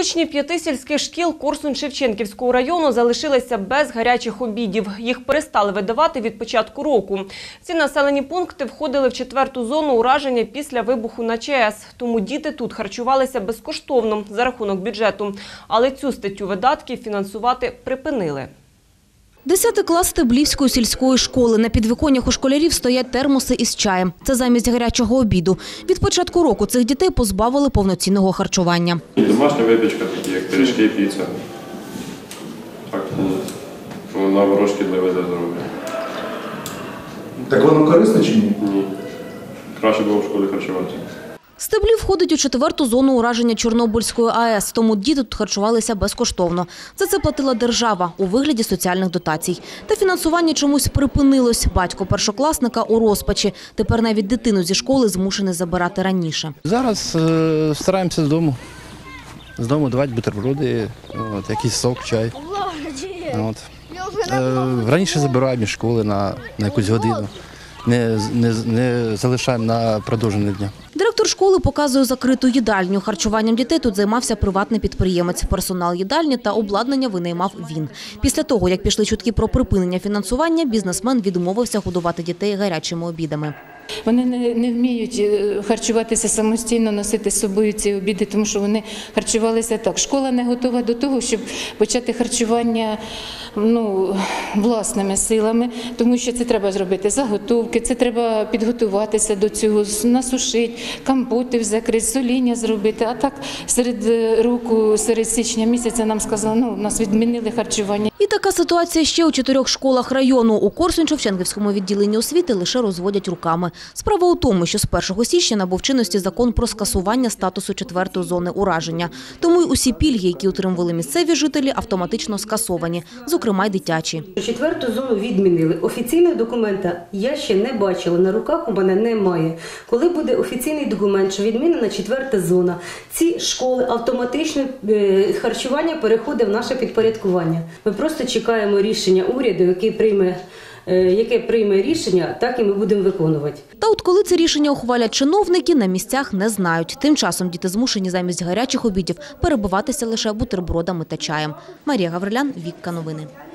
Учні 5 сільських шкіл Корсунь-Шевченківського району залишилися без гарячих обідів. Їх перестали видавати від початку року. Ці населені пункти входили в 4-ту зону ураження після вибуху на ЧАЕС. Тому діти тут харчувалися безкоштовно за рахунок бюджету. Але цю статтю видатків фінансувати припинили. 10 клас Стеблівської сільської школи. На підвіконнях у школярів стоять термоси із чаєм. Це замість гарячого обіду. Від початку року цих дітей позбавили повноцінного харчування. Домашня випічка, такі як пиріжки, піца. Так, наоборот, шкідливе для здоров'я. Так воно корисно чи ні? Ні. Краще було в школі харчуватися. Стеблів входить у 4-ту зону ураження Чорнобильської АЕС, тому діти тут харчувалися безкоштовно. За це платила держава у вигляді соціальних дотацій. Та фінансування чомусь припинилось. Батько першокласника у розпачі. Тепер навіть дитину зі школи змушений забирати раніше. Зараз стараємося з дому давати бутерброди, якийсь сок, чай. Раніше забираємо із школи на якусь годину. Не залишаємо на продовження дня. Директор школи показує закриту їдальню. Харчуванням дітей тут займався приватний підприємець. Персонал їдальні та обладнання винаймав він. Після того, як пішли чутки про припинення фінансування, бізнесмен відмовився годувати дітей гарячими обідами. Вони не вміють харчуватися самостійно, носити з собою ці обіди, тому що вони харчувалися так. Школа не готова до того, щоб почати харчування власними силами, тому що це треба зробити заготовки, це треба підготуватися до цього, насушити, компоти закрити, соління зробити. А так серед року, серед січня місяця нам сказали, нас відмінили харчування. І така ситуація ще у 4 школах району. У Корсунь-Шевченківському відділенні освіти лише розводять руками. Справа у тому, що з 1 січня набув чинності закон про скасування статусу 4-ї зони ураження. Тому й усі пільги, які отримували місцеві жителі, автоматично скасовані, зокрема й дитячі. 4-ту зону відмінили. Офіційного документа я ще не бачила, на руках у мене немає. Коли буде офіційний документ, що відмінена 4-та зона, ці школи автоматично харчування переходить в наше підпорядкування. Ми просто чекаємо рішення уряду, яке прийме рішення, так і ми будемо виконувати. Та от коли це рішення ухвалять чиновники, на місцях не знають. Тим часом діти змушені замість гарячих обідів перебиватися лише бутербродами та чаєм. Марія Гаврилян, Вікка Новини.